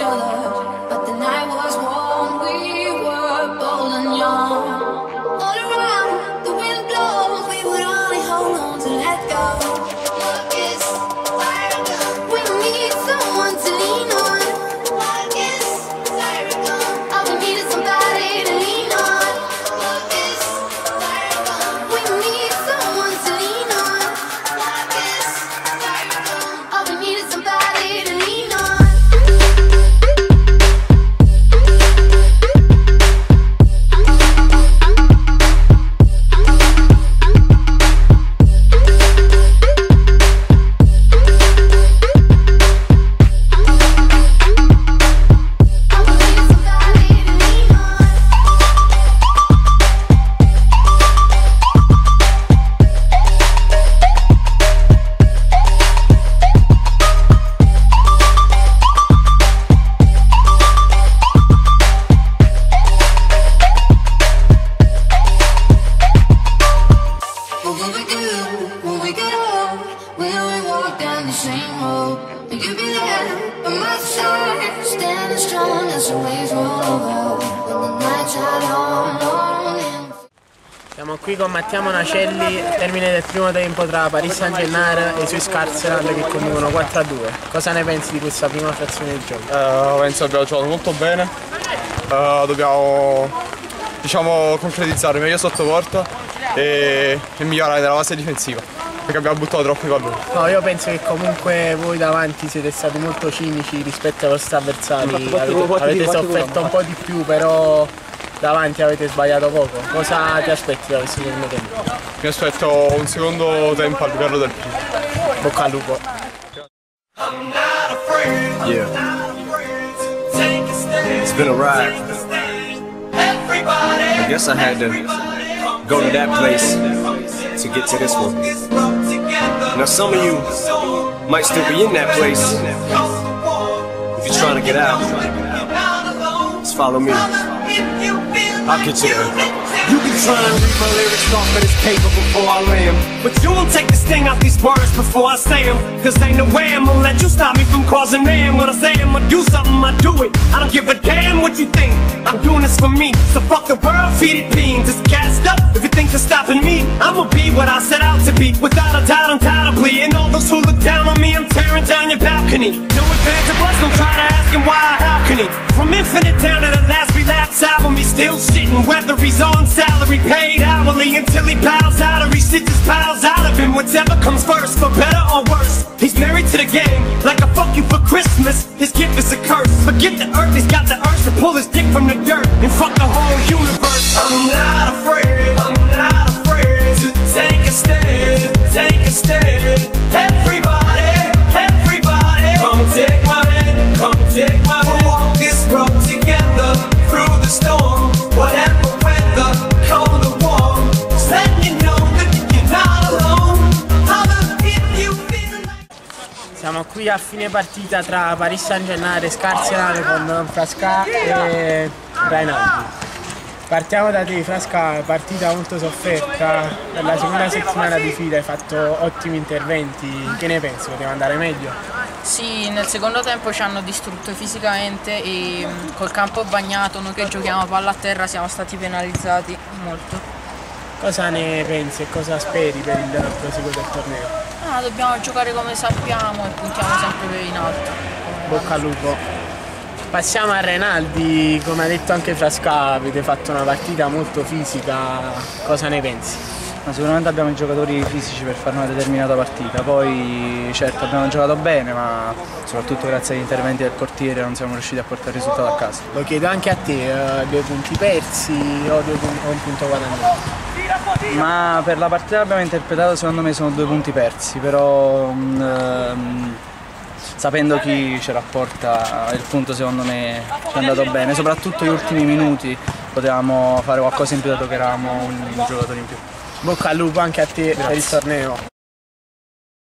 other, but the night was warm. We were bold and young. All around, the wind blows. We would only hold on to let go. Love is fire gun. We need someone to lean on. Love is fire gun. All we need is somebody to lean on. Love is fire gun. We need someone to lean on. Love is fire gun. All we need is somebody to lean on. Siamo qui con Mattia Monacelli, termine del primo tempo tra Paris Saint-Germain e i suoi Scarseland che conducono 4-2. Cosa ne pensi di questa prima frazione del gioco? Penso che abbiamo giocato molto bene, dobbiamo concretizzare meglio sotto porta e migliorare nella fase difensiva, perché abbiamo buttato troppi palloni. No, io penso che comunque voi davanti siete stati molto cinici rispetto ai vostri avversari, avete sofferto un po' di più, però davanti avete sbagliato poco. Cosa ti aspetti da questo secondo tempo? Mi aspetto un secondo tempo al livello del primo. Bocca al lupo. Yeah. It's been a ride. I guess I had to go to that place to get to this one. Now some of you might still be in that place. If you're trying to get out, just follow me. I'll get you there. You can try and read my lyrics off of this paper before I lay 'em, but you won't take the sting out these words before I say 'em. Cause ain't no way I'm gonna let you stop me from causing man. When I say I'm gonna do something, I do it. I don't give a damn what you think. I'm doing this for me, so fuck the world, feed it beans. It's gassed up, if you think you're stopping me, I'ma be what I set out to be. Without a doubt, undoubtedly. And all those who look down on me, I'm tearing down your balcony. No advantage of us, don't try to ask him why or how can he. From Infinite down to the last relapse album, he's still shitting. Whether he's on salary, paid hourly, until he bows out or he shits his piles out of him. Whatever comes first, for better or worse. He's married to the game, like a fuck you for Christmas. His gift is a curse. Forget the earth, he's got the urge to pull his dick from the dirt and fuck the whole universe. I'm not afraid, I'm not afraid to take a stand, take a stand. Everybody, everybody, come take my hand, come take my hand. We'll walk this road together through the storm, whatever weather, cold or warm. Just let you know that you're not alone. Holler if you feel like. Siamo qui a fine partita tra Paris Saint-Germain e Scarseland con Frasca e Rainaldi. Partiamo da te, Frasca, partita molto sofferta, per la seconda settimana di fila hai fatto ottimi interventi, che ne pensi? Poteva andare meglio? Sì, nel secondo tempo ci hanno distrutto fisicamente e col campo bagnato, noi che giochiamo palla a terra siamo stati penalizzati molto. Cosa ne pensi e cosa speri per il proseguo del torneo? Dobbiamo giocare come sappiamo e puntiamo sempre in alto. Bocca al lupo. Passiamo a Rainaldi, come ha detto anche Frasca, avete fatto una partita molto fisica, cosa ne pensi? Sicuramente abbiamo i giocatori fisici per fare una determinata partita, poi certo abbiamo giocato bene, ma soprattutto grazie agli interventi del portiere non siamo riusciti a portare il risultato a casa. Lo chiedo anche a te, 2 punti persi o un punto guadagnato? Ma per la partita che abbiamo interpretato secondo me sono 2 punti persi, però sapendo chi ce la porta il punto secondo me ci è andato bene, soprattutto gli ultimi minuti potevamo fare qualcosa in più dato che eravamo un giocatore in più. Bocca al lupo anche a te. Grazie. Per il torneo.